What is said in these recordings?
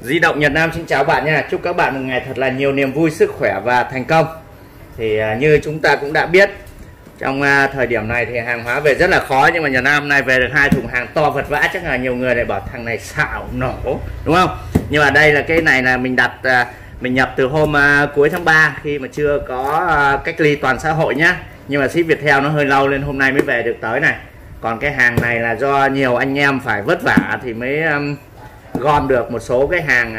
Di động Nhật Nam xin chào bạn nha. Chúc các bạn một ngày thật là nhiều niềm vui, sức khỏe và thành công. Thì như chúng ta cũng đã biết, trong thời điểm này thì hàng hóa về rất là khó, nhưng mà Nhật Nam hôm nay về được 2 thùng hàng to vật vã, chắc là nhiều người lại bảo thằng này xạo nổ, đúng không? Nhưng mà đây là cái này là mình đặt, mình nhập từ hôm cuối tháng 3 khi mà chưa có cách ly toàn xã hội nhá. Nhưng mà ship Viettel nó hơi lâu nên hôm nay mới về được tới này. Còn cái hàng này là do nhiều anh em phải vất vả thì mới gom được một số cái hàng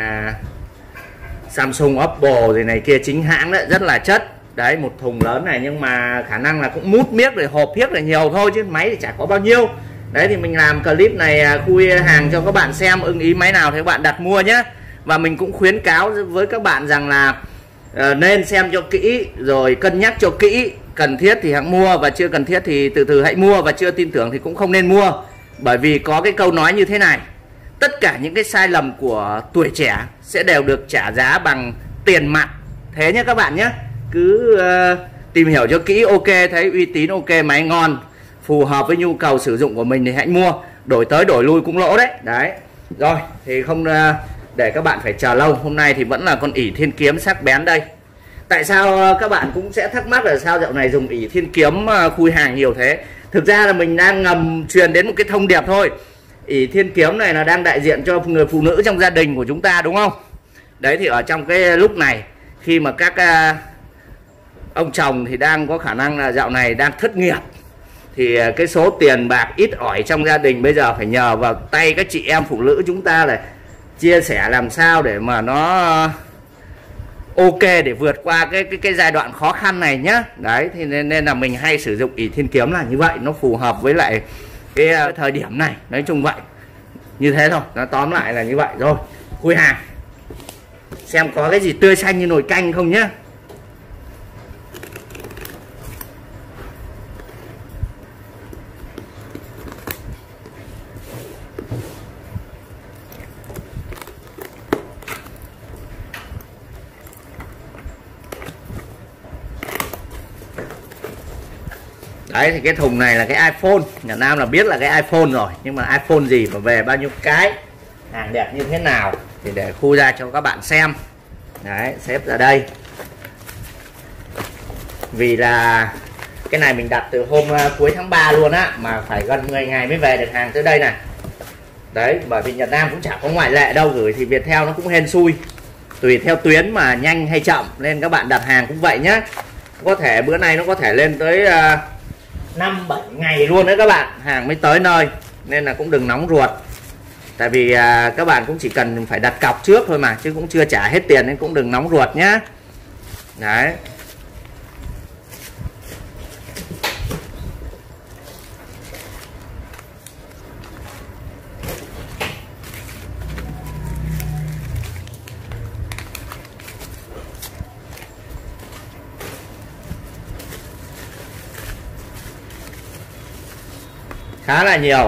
Samsung, Oppo gì này kia chính hãng đấy, rất là chất. Đấy, một thùng lớn này nhưng mà khả năng là cũng mút miếc rồi hộp hiếc là nhiều thôi, chứ máy thì chả có bao nhiêu. Đấy thì mình làm clip này khui hàng cho các bạn xem, ưng ý máy nào thì các bạn đặt mua nhé. Và mình cũng khuyến cáo với các bạn rằng là nên xem cho kỹ rồi cân nhắc cho kỹ, cần thiết thì hãng mua và chưa cần thiết thì từ từ hãy mua, và chưa tin tưởng thì cũng không nên mua. Bởi vì có cái câu nói như thế này: tất cả những cái sai lầm của tuổi trẻ sẽ đều được trả giá bằng tiền mặt. Thế nhé các bạn nhé. Cứ tìm hiểu cho kỹ, ok thấy uy tín, ok máy ngon, phù hợp với nhu cầu sử dụng của mình thì hãy mua. Đổi tới đổi lui cũng lỗ đấy. Đấy. Rồi thì không để các bạn phải chờ lâu, hôm nay thì vẫn là con ỷ thiên kiếm sắc bén đây. Tại sao các bạn cũng sẽ thắc mắc là sao dạo này dùng ỷ thiên kiếm khui hàng nhiều thế? Thực ra là mình đang ngầm truyền đến một cái thông điệp thôi. ỷ thiên kiếm này là đang đại diện cho người phụ nữ trong gia đình của chúng ta, đúng không? Đấy thì ở trong cái lúc này khi mà các ông chồng thì đang có khả năng là dạo này đang thất nghiệp, thì cái số tiền bạc ít ỏi trong gia đình bây giờ phải nhờ vào tay các chị em phụ nữ chúng ta là chia sẻ làm sao để mà nó ok để vượt qua cái giai đoạn khó khăn này nhá. Đấy thì nên là mình hay sử dụng ỷ thiên kiếm là như vậy, nó phù hợp với lại cái thời điểm này, nói chung vậy, như thế thôi, nó tóm lại là như vậy. Rồi khui hàng xem có cái gì tươi xanh như nồi canh không nhá. Đấy thì cái thùng này là cái iPhone, Nhật Nam là biết là cái iPhone rồi, nhưng mà iPhone gì và về bao nhiêu cái, hàng đẹp như thế nào thì để khui ra cho các bạn xem. Đấy, xếp ra đây. Vì là cái này mình đặt từ hôm cuối tháng 3 luôn á, mà phải gần 10 ngày mới về được hàng tới đây này. Đấy, bởi vì Nhật Nam cũng chả có ngoại lệ đâu, gửi thì Viettel nó cũng hên xui, tùy theo tuyến mà nhanh hay chậm, nên các bạn đặt hàng cũng vậy nhé. Có thể bữa nay nó có thể lên tới 5-7 ngày luôn đấy các bạn, hàng mới tới nơi, nên là cũng đừng nóng ruột. Tại vì các bạn cũng chỉ cần phải đặt cọc trước thôi mà, chứ cũng chưa trả hết tiền, nên cũng đừng nóng ruột nhá. Đấy. Khá là nhiều.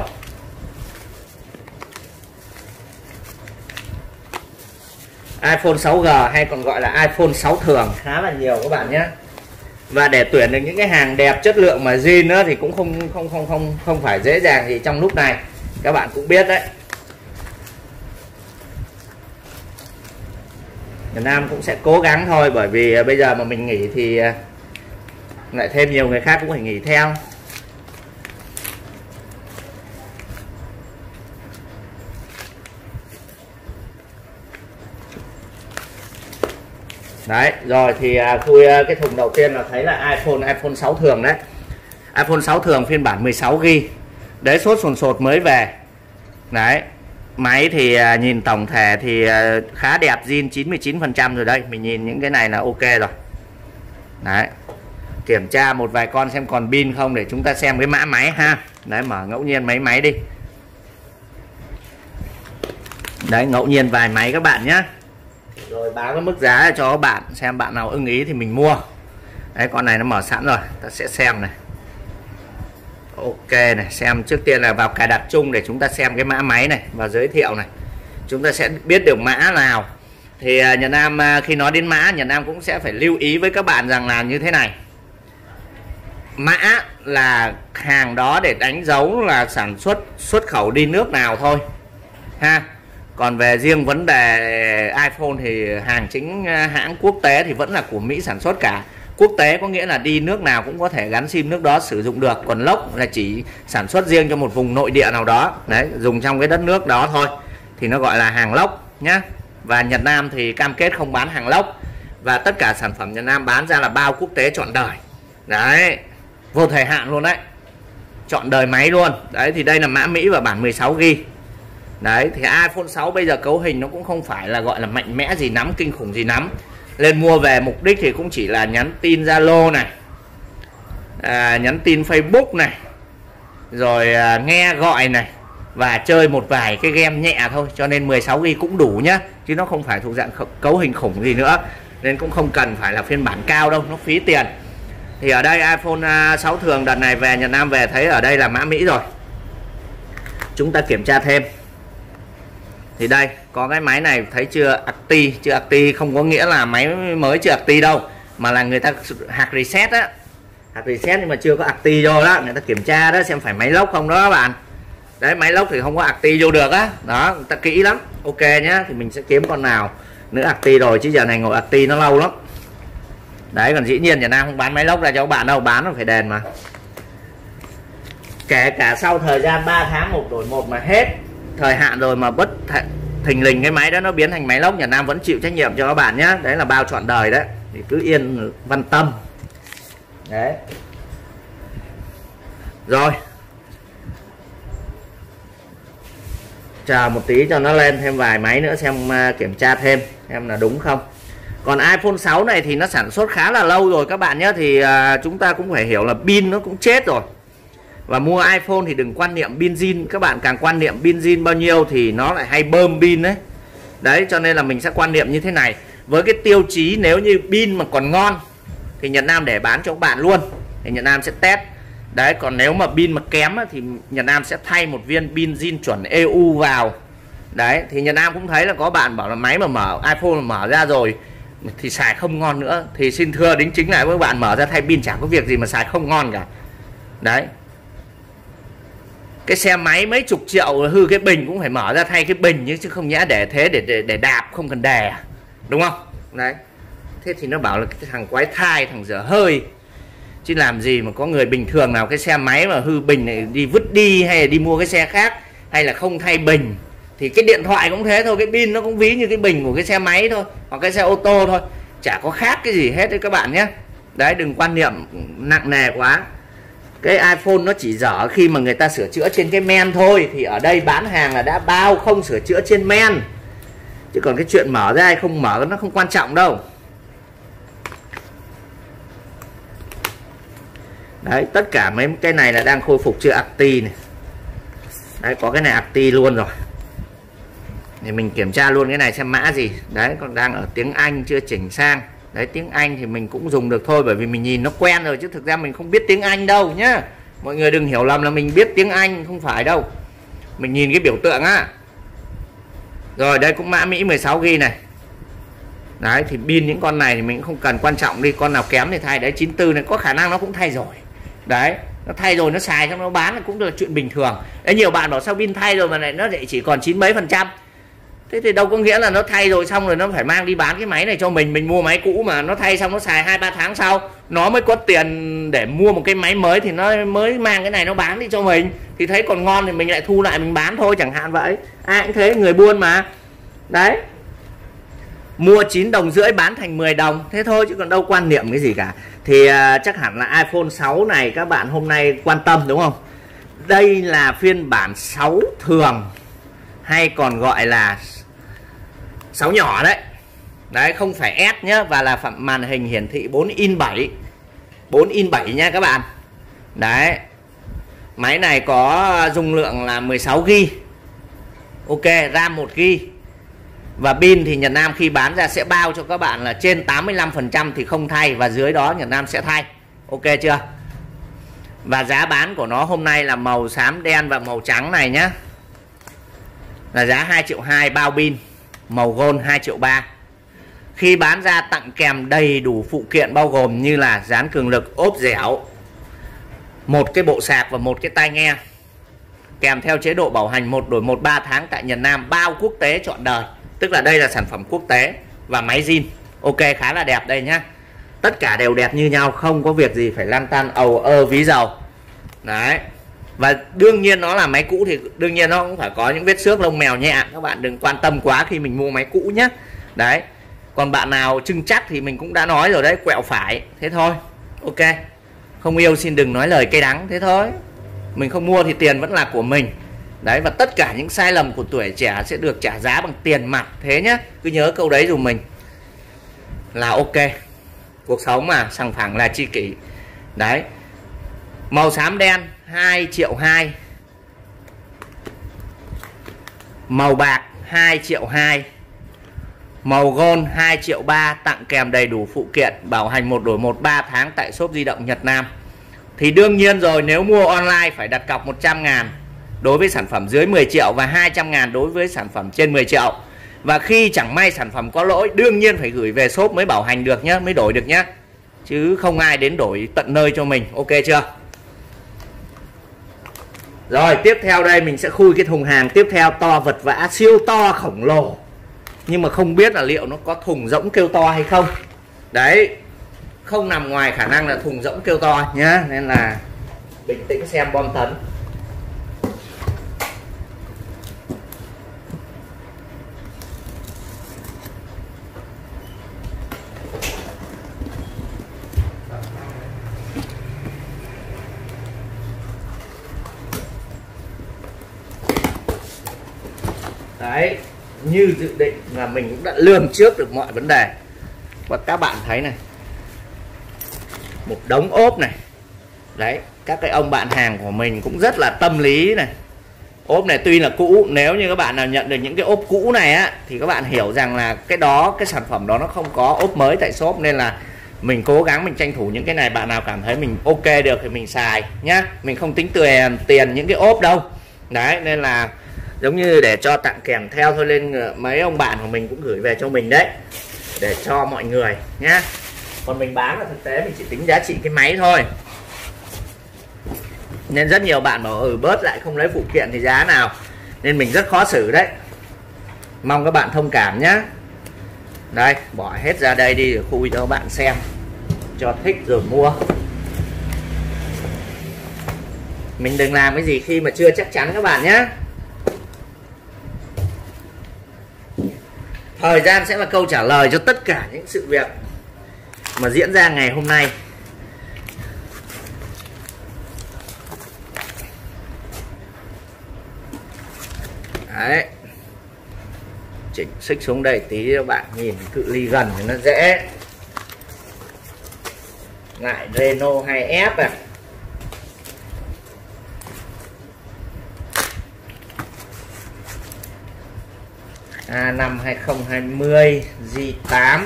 iPhone 6G hay còn gọi là iPhone 6 thường, khá là nhiều các bạn nhé. Và để tuyển được những cái hàng đẹp chất lượng mà zin nữa thì cũng không phải dễ dàng gì trong lúc này, các bạn cũng biết đấy. Việt Nam cũng sẽ cố gắng thôi, bởi vì bây giờ mà mình nghỉ thì lại thêm nhiều người khác cũng phải nghỉ theo. Đấy, rồi thì khui cái thùng đầu tiên là thấy là iPhone 6 thường đấy. iPhone 6 thường phiên bản 16GB. Đấy, sốt sột mới về. Đấy, máy thì nhìn tổng thể thì khá đẹp, zin 99% rồi đây. Mình nhìn những cái này là ok rồi. Đấy, kiểm tra một vài con xem còn pin không để chúng ta xem cái mã máy ha. Đấy, mở ngẫu nhiên mấy máy đi. Đấy, ngẫu nhiên vài máy các bạn nhé. Rồi báo cái mức giá cho các bạn, xem bạn nào ưng ý thì mình mua. Đấy, con này nó mở sẵn rồi, ta sẽ xem này. Ok này, xem trước tiên là vào cài đặt chung để chúng ta xem cái mã máy này và giới thiệu này. Chúng ta sẽ biết được mã nào. Thì Nhật Nam khi nói đến mã, Nhật Nam cũng sẽ phải lưu ý với các bạn rằng là như thế này. Mã là hàng đó để đánh dấu là sản xuất, xuất khẩu đi nước nào thôi ha. Còn về riêng vấn đề iPhone thì hàng chính hãng quốc tế thì vẫn là của Mỹ sản xuất cả. Quốc tế có nghĩa là đi nước nào cũng có thể gắn sim nước đó sử dụng được. Còn lốc là chỉ sản xuất riêng cho một vùng nội địa nào đó, đấy, dùng trong cái đất nước đó thôi, thì nó gọi là hàng lốc nhá. Và Nhật Nam thì cam kết không bán hàng lốc. Và tất cả sản phẩm Nhật Nam bán ra là bao quốc tế trọn đời. Đấy, vô thời hạn luôn đấy, trọn đời máy luôn. Đấy, thì đây là mã Mỹ và bản 16GB. Đấy, thì iPhone 6 bây giờ cấu hình nó cũng không phải là gọi là mạnh mẽ gì lắm, kinh khủng gì lắm. Lên mua về mục đích thì cũng chỉ là nhắn tin Zalo này, nhắn tin Facebook này, rồi nghe gọi này, và chơi một vài cái game nhẹ thôi. Cho nên 16GB cũng đủ nhá, chứ nó không phải thuộc dạng cấu hình khủng gì nữa. Nên cũng không cần phải là phiên bản cao đâu, nó phí tiền. Thì ở đây iPhone 6 thường đợt này về Nhật Nam về thấy ở đây là mã Mỹ rồi. Chúng ta kiểm tra thêm. Thì đây, có cái máy này thấy chưa, active. Chưa active không có nghĩa là máy mới chưa active đâu, mà là người ta hard reset á. Hard reset nhưng mà chưa có active vô đó. Người ta kiểm tra đó xem phải máy lốc không đó các bạn. Đấy, máy lốc thì không có active vô được á. Đó, người ta kỹ lắm. Ok nhá, thì mình sẽ kiếm con nào nữa active rồi, chứ giờ này ngồi active nó lâu lắm. Đấy, còn dĩ nhiên Nhật Nam không bán máy lốc ra cho các bạn đâu, bán nó phải đền mà. Kể cả sau thời gian 3 tháng một đổi một mà hết thời hạn rồi mà bất thình lình cái máy đó nó biến thành máy lốc, Nhật Nam vẫn chịu trách nhiệm cho các bạn nhé. Đấy là bao trọn đời đấy, thì cứ yên văn tâm. Đấy. Rồi, chờ một tí cho nó lên thêm vài máy nữa xem, kiểm tra thêm xem là đúng không. Còn iPhone 6 này thì nó sản xuất khá là lâu rồi các bạn nhé. Thì chúng ta cũng phải hiểu là pin nó cũng chết rồi. Và mua iPhone thì đừng quan niệm pin zin. Các bạn càng quan niệm pin zin bao nhiêu thì nó lại hay bơm pin đấy. Đấy, cho nên là mình sẽ quan niệm như thế này. Với cái tiêu chí nếu như pin mà còn ngon thì Nhật Nam để bán cho các bạn luôn, thì Nhật Nam sẽ test. Đấy, còn nếu mà pin mà kém thì Nhật Nam sẽ thay một viên pin zin chuẩn EU vào. Đấy, thì Nhật Nam cũng thấy là có bạn bảo là máy mà mở iPhone mà mở ra rồi thì xài không ngon nữa. Thì xin thưa đính chính lại với bạn, mở ra thay pin chẳng có việc gì mà xài không ngon cả. Đấy, cái xe máy mấy chục triệu hư cái bình cũng phải mở ra thay cái bình, chứ không nhẽ để thế để đạp không cần đè, đúng không? Đấy, thế thì nó bảo là cái thằng quái thai, thằng dở hơi, chứ làm gì mà có người bình thường nào cái xe máy mà hư bình này đi vứt đi, hay là đi mua cái xe khác, hay là không thay bình. Thì cái điện thoại cũng thế thôi, cái pin nó cũng ví như cái bình của cái xe máy thôi, hoặc cái xe ô tô thôi, chả có khác cái gì hết đấy các bạn nhé. Đấy, đừng quan niệm nặng nề quá. Cái iPhone nó chỉ dở khi mà người ta sửa chữa trên cái men thôi. Thì ở đây bán hàng là đã bao không sửa chữa trên men, chứ còn cái chuyện mở ra hay không mở nó không quan trọng đâu. Đấy, tất cả mấy cái này là đang khôi phục chưa active này. Đấy, có cái này active luôn rồi. Thì mình kiểm tra luôn cái này xem mã gì. Đấy, còn đang ở tiếng Anh chưa chỉnh sang. Đấy, tiếng Anh thì mình cũng dùng được thôi, bởi vì mình nhìn nó quen rồi, chứ thực ra mình không biết tiếng Anh đâu nhá. Mọi người đừng hiểu lầm là mình biết tiếng Anh, không phải đâu. Mình nhìn cái biểu tượng á. Rồi, đây cũng mã Mỹ 16GB này. Đấy, thì pin những con này thì mình cũng không cần quan trọng đi, con nào kém thì thay. Đấy, 94 này có khả năng nó cũng thay rồi. Đấy, nó thay rồi nó xài xong nó bán cũng là chuyện bình thường. Đấy, nhiều bạn bảo sao pin thay rồi mà lại nó lại chỉ còn 90 mấy %. Thế thì đâu có nghĩa là nó thay rồi xong rồi nó phải mang đi bán cái máy này cho mình. Mình mua máy cũ mà nó thay xong nó xài 2-3 tháng sau nó mới có tiền để mua một cái máy mới, thì nó mới mang cái này nó bán đi cho mình. Thì thấy còn ngon thì mình lại thu lại mình bán thôi, chẳng hạn vậy. Ai cũng thế, người buôn mà. Đấy, mua 9,5 đồng bán thành 10 đồng, thế thôi, chứ còn đâu quan niệm cái gì cả. Thì chắc hẳn là iPhone 6 này các bạn hôm nay quan tâm đúng không? Đây là phiên bản 6 thường, hay còn gọi là 6 nhỏ đấy. Đấy, không phải S nhá. Và là màn hình hiển thị 4:7, 4:7 nha các bạn. Đấy, máy này có dung lượng là 16GB. Ok, RAM 1GB. Và pin thì Nhật Nam khi bán ra sẽ bao cho các bạn là trên 85% thì không thay, và dưới đó Nhật Nam sẽ thay. Ok chưa? Và giá bán của nó hôm nay là màu xám đen và màu trắng này nhá, là giá 2,2 triệu bao pin. Màu gold 2,3 triệu. Khi bán ra tặng kèm đầy đủ phụ kiện bao gồm như là dán cường lực, ốp dẻo, một cái bộ sạc và một cái tai nghe. kèm theo chế độ bảo hành 1 đổi 1 3 tháng tại Nhật Nam, bao quốc tế trọn đời. Tức là đây là sản phẩm quốc tế và máy zin. Ok, khá là đẹp đây nhá. Tất cả đều đẹp như nhau, không có việc gì phải lăn tăn ầu ơ ví dầu. Đấy. Và đương nhiên nó là máy cũ thì đương nhiên nó cũng phải có những vết xước lông mèo nhẹ. Các bạn đừng quan tâm quá khi mình mua máy cũ nhé. Đấy. Còn bạn nào trưng chắc thì mình cũng đã nói rồi đấy, quẹo phải. Thế thôi. Ok. Không yêu xin đừng nói lời cay đắng, thế thôi. Mình không mua thì tiền vẫn là của mình. Đấy, và tất cả những sai lầm của tuổi trẻ sẽ được trả giá bằng tiền mặt. Thế nhé. Cứ nhớ câu đấy dùm mình. Là ok. Cuộc sống mà, sòng phẳng là tri kỷ. Đấy. Màu xám đen 2,2 triệu. Màu bạc 2,2 triệu. Màu gold 2,3 triệu, tặng kèm đầy đủ phụ kiện, bảo hành 1 đổi 1 3 tháng tại shop di động Nhật Nam. Thì đương nhiên rồi, nếu mua online phải đặt cọc 100.000 đối với sản phẩm dưới 10 triệu và 200.000 đối với sản phẩm trên 10 triệu. Và khi chẳng may sản phẩm có lỗi, đương nhiên phải gửi về shop mới bảo hành được nhé, mới đổi được nhé. Chứ không ai đến đổi tận nơi cho mình, ok chưa? Rồi, tiếp theo đây mình sẽ khui cái thùng hàng tiếp theo, to vật vã, siêu to khổng lồ. Nhưng mà không biết là liệu nó có thùng rỗng kêu to hay không. Đấy, không nằm ngoài khả năng là thùng rỗng kêu to nhá. Nên là bình tĩnh xem bom tấn. Đấy, như dự định là mình cũng đã lường trước được mọi vấn đề. Và các bạn thấy này, một đống ốp này. Đấy, các cái ông bạn hàng của mình cũng rất là tâm lý này. Ốp này tuy là cũ, nếu như các bạn nào nhận được những cái ốp cũ này á thì các bạn hiểu rằng là cái đó, cái sản phẩm đó nó không có ốp mới tại shop. Nên là mình cố gắng mình tranh thủ những cái này. Bạn nào cảm thấy mình ok được thì mình xài nhá. Mình không tính tiền những cái ốp đâu. Đấy, nên là giống như để cho tặng kèm theo thôi, nên mấy ông bạn của mình cũng gửi về cho mình đấy, để cho mọi người nhá. Còn mình bán là thực tế mình chỉ tính giá trị cái máy thôi. Nên rất nhiều bạn bảo bớt lại không lấy phụ kiện thì giá nào. Nên mình rất khó xử đấy. Mong các bạn thông cảm nhá. Đây, bỏ hết ra đây đi để khui cho các bạn xem, cho thích rồi mua. Mình đừng làm cái gì khi mà chưa chắc chắn các bạn nhé. Thời gian sẽ là câu trả lời cho tất cả những sự việc mà diễn ra ngày hôm nay. Đấy. Chỉnh xích xuống đây tí các bạn nhìn cự ly gần thì nó dễ. Ngại Renault hay F à. A5 2020 J8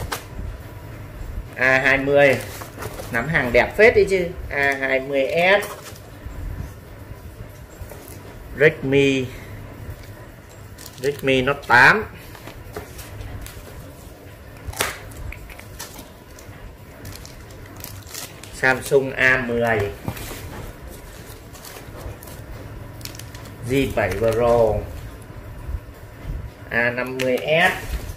A20, nắm hàng đẹp phết đi chứ. A20S Redmi Note 8, Samsung A10 J7 Pro, A50s,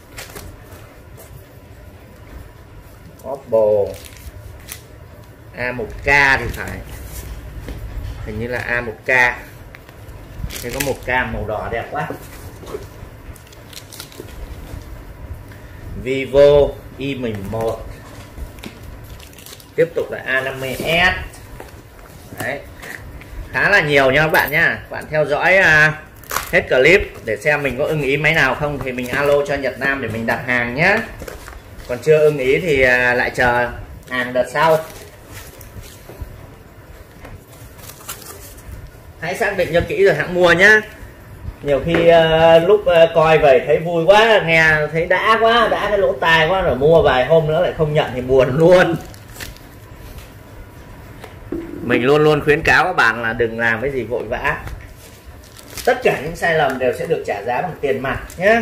Oppo A1K thì phải, hình như là A1K. Đây có 1K màu đỏ đẹp quá. Vivo Y11, tiếp tục là A50s. Đấy, khá là nhiều nha các bạn nhá. Bạn theo dõi hết clip để xem mình có ưng ý máy nào không thì mình alo cho Nhật Nam để mình đặt hàng nhé. Còn chưa ưng ý thì lại chờ hàng đợt sau. Hãy xác định cho kỹ rồi hãng mua nhá. Nhiều khi lúc coi về thấy vui quá, nghe thấy đã quá, đã cái lỗ tai quá, rồi mua vài hôm nữa lại không nhận thì buồn luôn. Mình luôn luôn khuyến cáo các bạn là đừng làm cái gì vội vã. Tất cả những sai lầm đều sẽ được trả giá bằng tiền mặt nhé.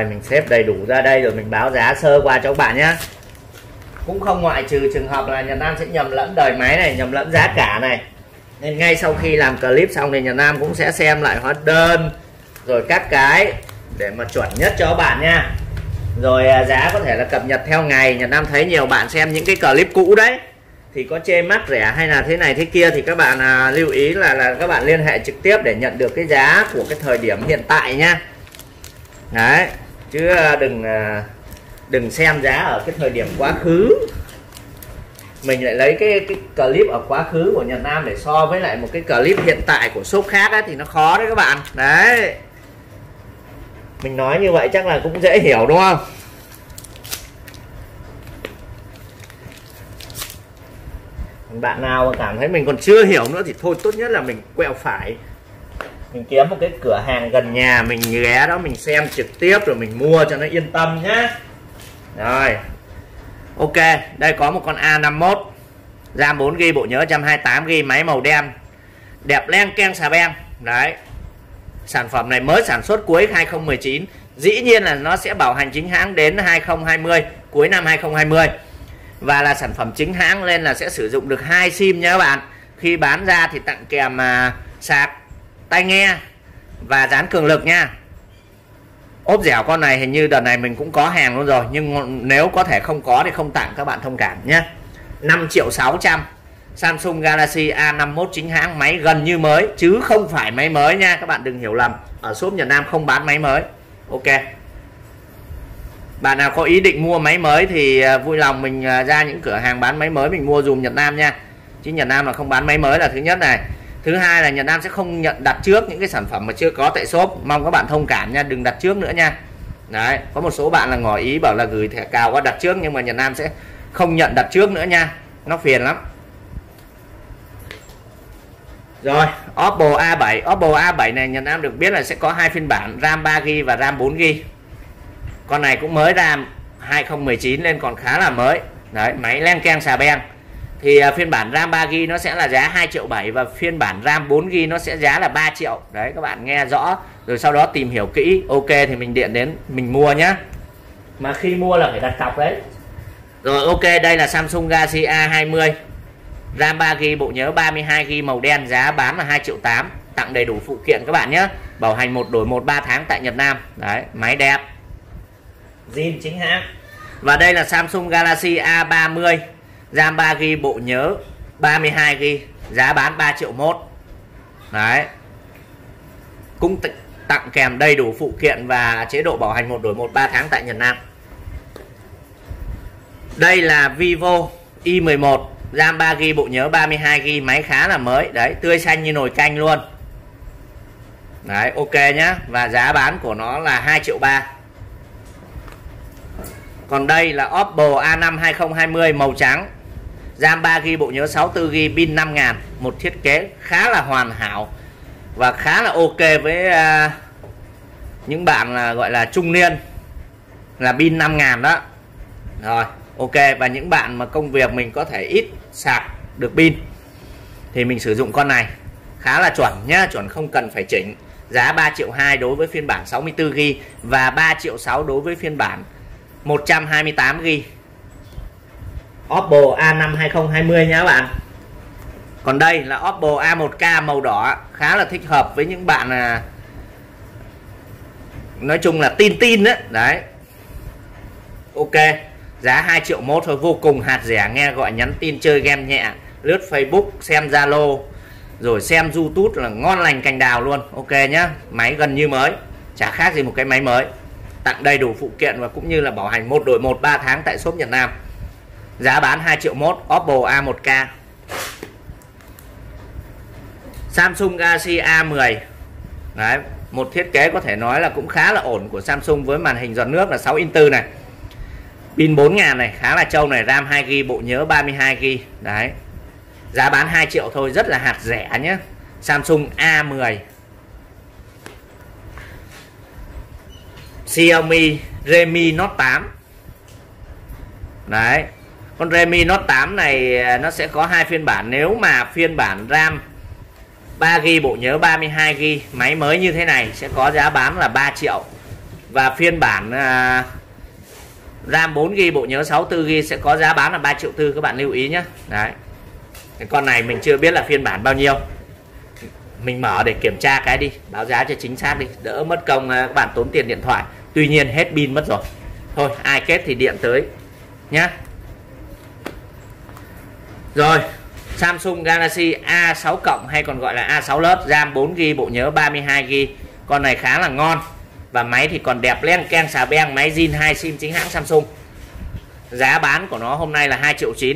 Rồi mình xếp đầy đủ ra đây rồi mình báo giá sơ qua cho các bạn nhé. Cũng không ngoại trừ trường hợp là Nhật Nam sẽ nhầm lẫn đời máy này, nhầm lẫn giá cả này. Nên ngay sau khi làm clip xong thì Nhật Nam cũng sẽ xem lại hóa đơn rồi các cái để mà chuẩn nhất cho các bạn nha. Rồi giá có thể là cập nhật theo ngày. Nhật Nam thấy nhiều bạn xem những cái clip cũ đấy thì có chê mắc rẻ hay là thế này thế kia, thì các bạn lưu ý là các bạn liên hệ trực tiếp để nhận được cái giá của cái thời điểm hiện tại nha. Đấy, chứ đừng xem giá ở cái thời điểm quá khứ. Mình lại lấy cái clip ở quá khứ của Nhật Nam để so với lại một cái clip hiện tại của shop khác ấy, thì nó khó đấy các bạn. Đấy, mình nói như vậy chắc là cũng dễ hiểu đúng không? Bạn nào mà cảm thấy mình còn chưa hiểu nữa thì thôi, tốt nhất là mình quẹo phải, mình kiếm một cái cửa hàng gần nhà mình ghé đó mình xem trực tiếp rồi mình mua cho nó yên tâm nhá. Rồi ok, đây có một con A51 RAM 4GB, bộ nhớ 128GB, máy màu đen đẹp len keng xà beng. Đấy, sản phẩm này mới sản xuất cuối 2019, dĩ nhiên là nó sẽ bảo hành chính hãng đến 2020, cuối năm 2020, và là sản phẩm chính hãng lên là sẽ sử dụng được 2 sim nha các bạn. Khi bán ra thì tặng kèm sạc, tai nghe và dán cường lực nha. Ốp dẻo con này hình như đợt này mình cũng có hàng luôn rồi, nhưng nếu có thể không có thì không tặng, các bạn thông cảm nhé. 5.600.000 Samsung Galaxy A51 chính hãng, máy gần như mới chứ không phải máy mới nha, các bạn đừng hiểu lầm, ở shop Nhật Nam không bán máy mới. Ok, bạn nào có ý định mua máy mới thì vui lòng mình ra những cửa hàng bán máy mới mình mua dùm Nhật Nam nha. Chứ Nhật Nam là không bán máy mới là thứ nhất này. Thứ hai là Nhật Nam sẽ không nhận đặt trước những cái sản phẩm mà chưa có tại shop. Mong các bạn thông cảm nha, đừng đặt trước nữa nha. Đấy, có một số bạn là ngỏ ý bảo là gửi thẻ cào qua đặt trước, nhưng mà Nhật Nam sẽ không nhận đặt trước nữa nha, nó phiền lắm. Rồi, Oppo A7. Oppo A7 này Nhật Nam được biết là sẽ có 2 phiên bản, RAM 3GB và RAM 4GB. Con này cũng mới ra 2019 nên còn khá là mới. Đấy, máy len keng xà beng. Thì phiên bản RAM 3GB nó sẽ là giá 2,7 triệu, và phiên bản RAM 4GB nó sẽ giá là 3 triệu. Đấy, các bạn nghe rõ rồi sau đó tìm hiểu kỹ. Ok thì mình điện đến mình mua nhá. Mà khi mua là phải đặt cọc đấy. Rồi ok, đây là Samsung Galaxy A20 RAM 3GB, bộ nhớ 32GB, màu đen, giá bán là 2,8 triệu, tặng đầy đủ phụ kiện các bạn nhé. Bảo hành 1 đổi 1 3 tháng tại Nhật Nam. Đấy, máy đẹp, zin chính hãng. Và đây là Samsung Galaxy A30 RAM 3GB, bộ nhớ 32GB, giá bán 3,1 triệu. Đấy, cũng tặng kèm đầy đủ phụ kiện và chế độ bảo hành 1 đổi 1 3 tháng tại Nhật Nam. Đây là Vivo Y11 RAM 3GB, bộ nhớ 32GB, máy khá là mới. Đấy, tươi xanh như nồi canh luôn. Đấy, ok nhá. Và giá bán của nó là 2,3 triệu. Còn đây là Oppo A5 2020 màu trắng, RAM 3GB, bộ nhớ 64GB, pin 5000. Một thiết kế khá là hoàn hảo và khá là ok với những bạn là gọi là trung niên, là pin 5000 đó. Rồi ok, và những bạn mà công việc mình có thể ít sạc được pin thì mình sử dụng con này khá là chuẩn nhá, chuẩn không cần phải chỉnh. Giá 3,2 triệu đối với phiên bản 64GB và 3,6 triệu đối với phiên bản 128GB. Oppo A5 2020 nha các bạn. Còn đây là Oppo A1K màu đỏ, khá là thích hợp với những bạn nói chung là tin đấy. Đấy, ok, giá 2,1 triệu thôi, vô cùng hạt rẻ, nghe gọi nhắn tin chơi game nhẹ, lướt Facebook, xem Zalo rồi xem YouTube là ngon lành cành đào luôn. Ok nhá, máy gần như mới, chả khác gì một cái máy mới, tặng đầy đủ phụ kiện và cũng như là bảo hành 1 đổi 1 3 tháng tại shop Nhật Nam. Giá bán 2,1 triệu. Oppo A1K. Samsung Galaxy A10. Đấy, một thiết kế có thể nói là cũng khá là ổn của Samsung với màn hình giọt nước là 6 inch này. Pin 4000 này, khá là trâu này, RAM 2GB, bộ nhớ 32GB. Đấy, giá bán 2 triệu thôi, rất là hạt rẻ nhé. Samsung A10. Xiaomi Redmi Note 8. Đấy, con Redmi Note 8 này nó sẽ có 2 phiên bản. Nếu mà phiên bản RAM 3GB, bộ nhớ 32GB, máy mới như thế này sẽ có giá bán là 3 triệu. Và phiên bản RAM 4GB, bộ nhớ 64GB sẽ có giá bán là 3,4 triệu các bạn lưu ý nhé. Đấy. Cái con này mình chưa biết là phiên bản bao nhiêu. Mình mở để kiểm tra cái đi, báo giá cho chính xác đi, đỡ mất công các bạn tốn tiền điện thoại. Tuy nhiên hết pin mất rồi. Thôi ai kết thì điện tới nhá. Rồi, Samsung Galaxy A6 cộng hay còn gọi là A6 Plus, RAM 4GB, bộ nhớ 32GB. Con này khá là ngon. Và máy thì còn đẹp len keng xà beng, máy zin 2 sim chính hãng Samsung. Giá bán của nó hôm nay là 2,9 triệu.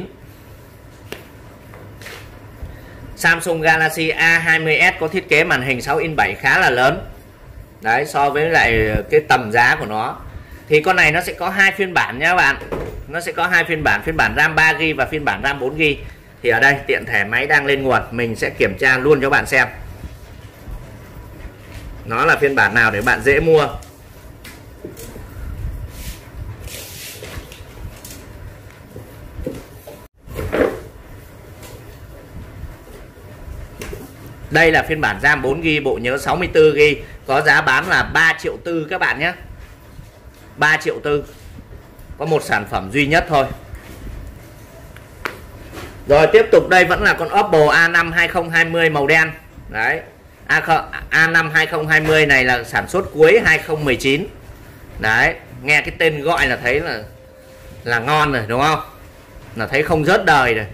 Samsung Galaxy A20s có thiết kế màn hình 6 inch 7 khá là lớn. Đấy, so với lại cái tầm giá của nó thì con này nó sẽ có hai phiên bản nha các bạn. Nó sẽ có hai phiên bản RAM 3GB và phiên bản RAM 4GB. Thì ở đây tiện thể máy đang lên nguồn, mình sẽ kiểm tra luôn cho bạn xem nó là phiên bản nào để bạn dễ mua. Đây là phiên bản RAM 4GB, bộ nhớ 64GB, có giá bán là 3,4 triệu các bạn nhé. 3,4 triệu. Có một sản phẩm duy nhất thôi. Rồi tiếp tục đây vẫn là con Oppo A5 2020 màu đen. Đấy. A5 2020 này là sản xuất cuối 2019. Đấy, nghe cái tên gọi là thấy là ngon rồi đúng không? Là thấy không rớt đời rồi.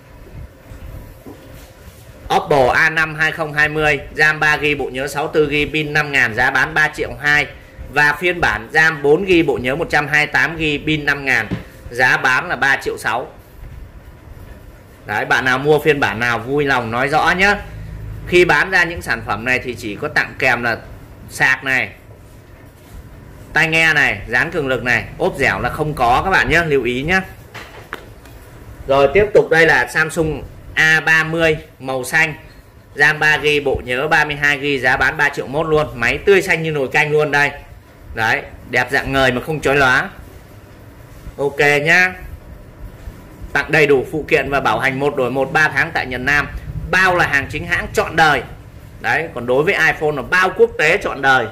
Oppo A5 2020, RAM 3GB, bộ nhớ 64GB, pin 5000, giá bán 3,2 triệu. Và phiên bản RAM 4GB, bộ nhớ 128GB, pin 5000, giá bán là 3,6 triệu. Đấy, bạn nào mua phiên bản nào vui lòng nói rõ nhé. Khi bán ra những sản phẩm này thì chỉ có tặng kèm là sạc này, tai nghe này, dán cường lực này, ốp dẻo là không có các bạn nhé, lưu ý nhé. Rồi tiếp tục đây là Samsung A30 màu xanh, RAM 3GB, bộ nhớ 32GB, giá bán 3,1 triệu luôn. Máy tươi xanh như nồi canh luôn đây. Đấy, đẹp dạng ngời mà không chói lóa. Ok nhá. Tặng đầy đủ phụ kiện và bảo hành 1 đổi 1 3 tháng tại Nhật Nam. Bao là hàng chính hãng trọn đời. Đấy, còn đối với iPhone là bao quốc tế trọn đời.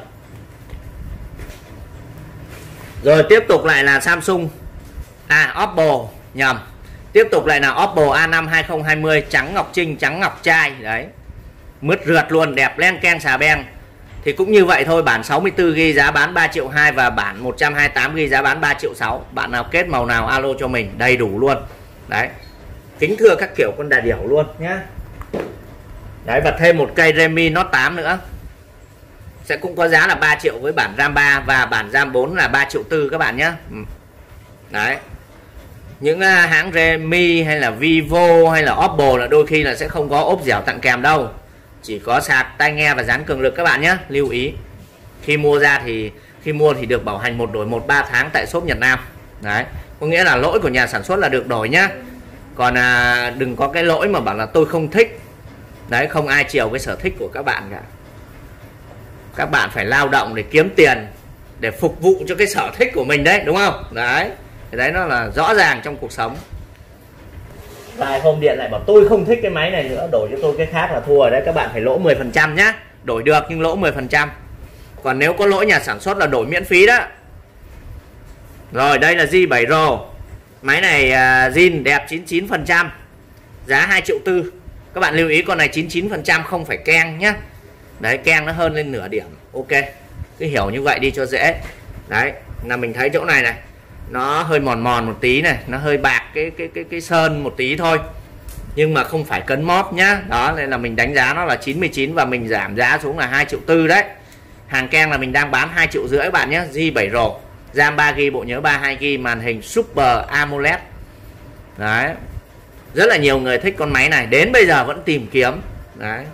Rồi tiếp tục lại là Samsung Oppo nhầm. Tiếp tục lại là Oppo A5 2020 trắng ngọc trinh, trắng ngọc trai. Đấy, mứt rượt luôn, đẹp len keng xà beng. Thì cũng như vậy thôi, bản 64GB giá bán 3,2 triệu và bản 128GB giá bán 3,6 triệu. Bạn nào kết màu nào alo cho mình, đầy đủ luôn. Đấy, kính thưa các kiểu con đà điểu luôn nhá. Đấy, và thêm một cây Redmi Note 8 nữa. Sẽ cũng có giá là 3 triệu với bản RAM 3 và bản RAM 4 là 3,4 triệu các bạn nhé. Đấy. Những hãng Redmi hay là Vivo hay là Oppo là đôi khi là sẽ không có ốp dẻo tặng kèm đâu. Chỉ có sạc, tai nghe và dán cường lực các bạn nhé. Lưu ý. Khi mua thì được bảo hành 1 đổi 1 3 tháng tại shop Nhật Nam. Đấy. Có nghĩa là lỗi của nhà sản xuất là được đổi nhá. Còn đừng có cái lỗi mà bảo là tôi không thích. Đấy, không ai chiều cái sở thích của các bạn cả. Các bạn phải lao động để kiếm tiền, để phục vụ cho cái sở thích của mình đấy, đúng không? Đấy, cái đấy nó là rõ ràng trong cuộc sống. Vài hôm điện lại bảo tôi không thích cái máy này nữa, đổi cho tôi cái khác là thua rồi đấy. Các bạn phải lỗ 10% nhá. Đổi được nhưng lỗ 10%. Còn nếu có lỗi nhà sản xuất là đổi miễn phí đó. Rồi đây là J7 Pro. Máy này zin đẹp 99%, giá 2,4 triệu. Các bạn lưu ý con này 99% không phải keng nhá. Đấy, keng nó hơn lên nửa điểm. Ok, cứ hiểu như vậy đi cho dễ. Đấy, là mình thấy chỗ này này nó hơi mòn mòn một tí này, nó hơi bạc cái sơn một tí thôi, nhưng mà không phải cấn móp nhá. Đó nên là mình đánh giá nó là 99 và mình giảm giá xuống là 2,4 triệu đấy. Hàng keng là mình đang bán 2,5 triệu các bạn nhé. J7 Pro, RAM 3GB, bộ nhớ 32GB, màn hình Super AMOLED. Đấy, rất là nhiều người thích con máy này, đến bây giờ vẫn tìm kiếm. Đấy,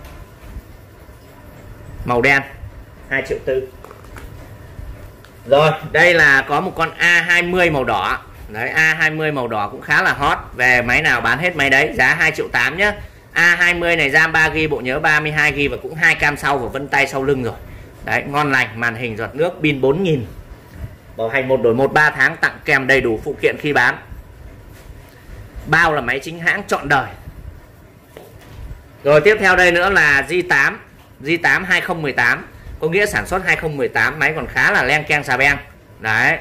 màu đen 2,4 triệu. Rồi đây là có một con A20 màu đỏ. Đấy, A20 màu đỏ cũng khá là hot. Về máy nào bán hết máy đấy, giá 2,8 triệu nhé. A20 này RAM 3GB, bộ nhớ 32GB và cũng 2 cam sau và vân tay sau lưng rồi. Đấy, ngon lành, màn hình giọt nước, pin 4000. Bảo hành 1 đổi 1 3 tháng, tặng kèm đầy đủ phụ kiện khi bán. Bao là máy chính hãng trọn đời. Rồi tiếp theo đây nữa là J8 2018. có nghĩa sản xuất 2018, máy còn khá là len keng xà beng. Đấy,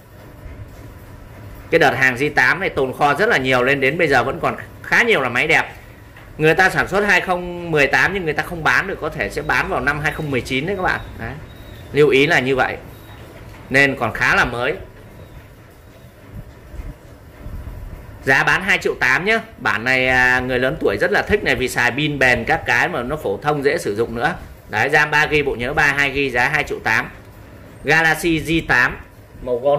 cái đợt hàng J8 này tồn kho rất là nhiều, lên đến bây giờ vẫn còn khá nhiều là máy đẹp. Người ta sản xuất 2018 nhưng người ta không bán được, có thể sẽ bán vào năm 2019 đấy các bạn. Đấy, lưu ý là như vậy, nên còn khá là mới. Giá bán 2,8 triệu nhé. Bản này người lớn tuổi rất là thích này, vì xài pin bền các cái mà nó phổ thông dễ sử dụng nữa. Đấy, RAM 3GB, bộ nhớ 32GB, giá 2,8 triệu. Galaxy J8 màu gold.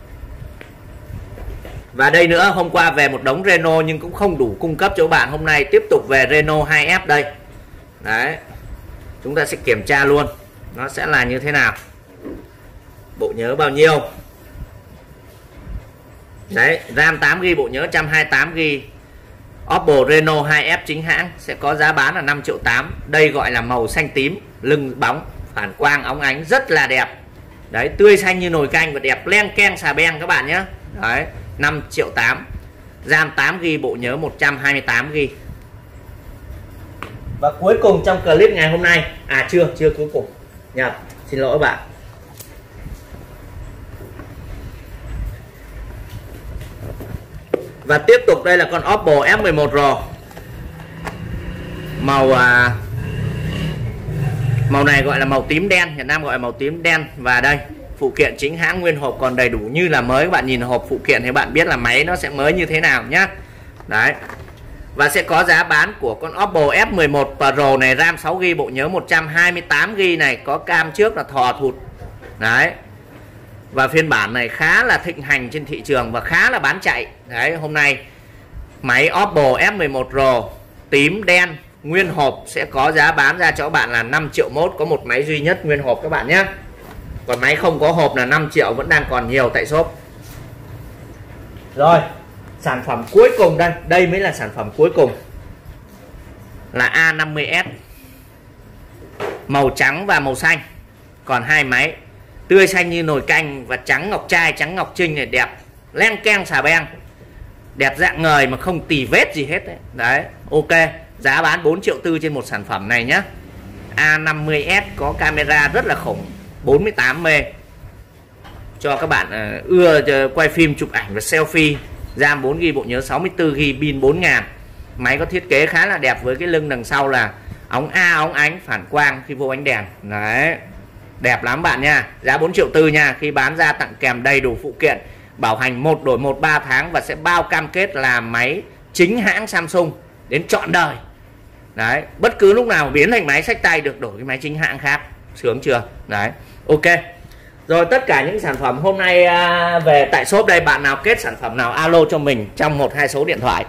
Và đây nữa, hôm qua về một đống Renault nhưng cũng không đủ cung cấp cho bạn. Hôm nay tiếp tục về Renault 2F đây. Đấy, chúng ta sẽ kiểm tra luôn nó sẽ là như thế nào, bộ nhớ bao nhiêu. Đấy, RAM 8GB, bộ nhớ 128GB. Oppo Reno 2F chính hãng sẽ có giá bán là 5,8 triệu. Đây gọi là màu xanh tím, lưng bóng, phản quang óng ánh rất là đẹp. Đấy, tươi xanh như nồi canh và đẹp len keng xà beng các bạn nhé. Đấy, 5,8 triệu. RAM 8GB, bộ nhớ 128GB. Và cuối cùng trong clip ngày hôm nay, chưa cuối cùng nhờ, xin lỗi bạn. Và tiếp tục đây là con Oppo F11 Pro. Màu này gọi là màu tím đen, Việt Nam gọi là màu tím đen. Và đây, phụ kiện chính hãng nguyên hộp còn đầy đủ như là mới. Các bạn nhìn hộp phụ kiện thì bạn biết là máy nó sẽ mới như thế nào nhá. Đấy. Và sẽ có giá bán của con Oppo F11 Pro này, RAM 6GB, bộ nhớ 128GB này, có cam trước là thò thụt. Đấy. Và phiên bản này khá là thịnh hành trên thị trường và khá là bán chạy. Đấy, hôm nay máy Oppo F11 Pro tím đen nguyên hộp sẽ có giá bán ra cho các bạn là 5,1 triệu. Có một máy duy nhất nguyên hộp các bạn nhé. Còn máy không có hộp là 5 triệu, vẫn đang còn nhiều tại shop. Rồi, sản phẩm cuối cùng đây, đây mới là sản phẩm cuối cùng, là A50s màu trắng và màu xanh. Còn hai máy tươi xanh như nồi canh và trắng ngọc trai, trắng ngọc trinh này, đẹp len keng xà beng, đẹp dạng ngời mà không tì vết gì hết đấy. Đấy, ok, giá bán 4,4 triệu trên một sản phẩm này nhé. A50s có camera rất là khủng, 48 mê cho các bạn ưa quay phim chụp ảnh và selfie. RAM 4GB, bộ nhớ 64GB, pin 4000. Máy có thiết kế khá là đẹp với cái lưng đằng sau là óng óng ánh phản quang khi vô ánh đèn. Đấy, đẹp lắm bạn nha. Giá 4,4 triệu nha. Khi bán ra tặng kèm đầy đủ phụ kiện, bảo hành 1 đổi 1 3 tháng và sẽ bao cam kết là máy chính hãng Samsung đến trọn đời. Đấy, bất cứ lúc nào biến thành máy xách tay được đổi cái máy chính hãng khác. Sướng chưa? Đấy, ok. Rồi, tất cả những sản phẩm hôm nay về tại shop đây, bạn nào kết sản phẩm nào alo cho mình trong 1-2 số điện thoại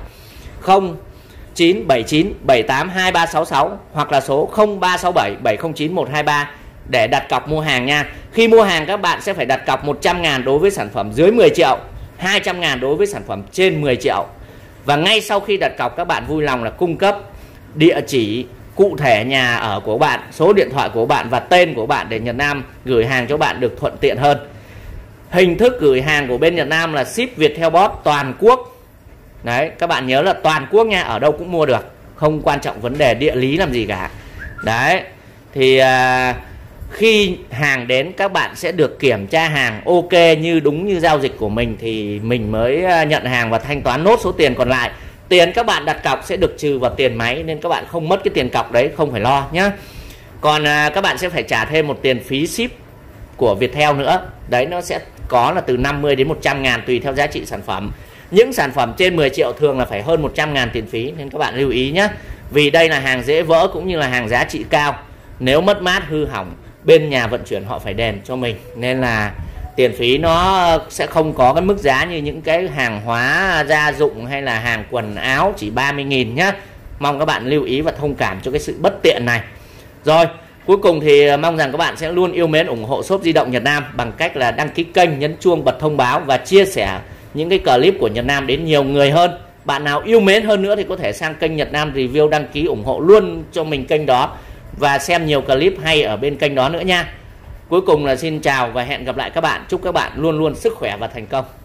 0979 78 2366 hoặc là số 0367 709 123 để đặt cọc mua hàng nha. Khi mua hàng các bạn sẽ phải đặt cọc 100.000 đối với sản phẩm dưới 10 triệu, 200.000 đối với sản phẩm trên 10 triệu. Và ngay sau khi đặt cọc các bạn vui lòng là cung cấp địa chỉ cụ thể nhà ở của bạn, số điện thoại của bạn và tên của bạn để Nhật Nam gửi hàng cho bạn được thuận tiện hơn. Hình thức gửi hàng của bên Nhật Nam là ship Viettelbot toàn quốc. Đấy, các bạn nhớ là toàn quốc nha, ở đâu cũng mua được, không quan trọng vấn đề địa lý làm gì cả. Đấy, thì khi hàng đến các bạn sẽ được kiểm tra hàng ok như đúng như giao dịch của mình thì mình mới nhận hàng và thanh toán nốt số tiền còn lại. Tiền các bạn đặt cọc sẽ được trừ vào tiền máy nên các bạn không mất cái tiền cọc đấy, không phải lo nhé. Còn các bạn sẽ phải trả thêm một tiền phí ship của Viettel nữa. Đấy, nó sẽ có là từ 50 đến 100.000 tùy theo giá trị sản phẩm. Những sản phẩm trên 10 triệu thường là phải hơn 100.000 tiền phí nên các bạn lưu ý nhé. Vì đây là hàng dễ vỡ cũng như là hàng giá trị cao. Nếu mất mát hư hỏng, bên nhà vận chuyển họ phải đền cho mình. Nên là tiền phí nó sẽ không có cái mức giá như những cái hàng hóa gia dụng hay là hàng quần áo chỉ 30.000 nhé. Mong các bạn lưu ý và thông cảm cho cái sự bất tiện này. Rồi, cuối cùng thì mong rằng các bạn sẽ luôn yêu mến ủng hộ shop di động Nhật Nam bằng cách là đăng ký kênh, nhấn chuông, bật thông báo và chia sẻ những cái clip của Nhật Nam đến nhiều người hơn. Bạn nào yêu mến hơn nữa thì có thể sang kênh Nhật Nam Review đăng ký ủng hộ luôn cho mình kênh đó và xem nhiều clip hay ở bên kênh đó nữa nha. Cuối cùng là xin chào và hẹn gặp lại các bạn. Chúc các bạn luôn luôn sức khỏe và thành công.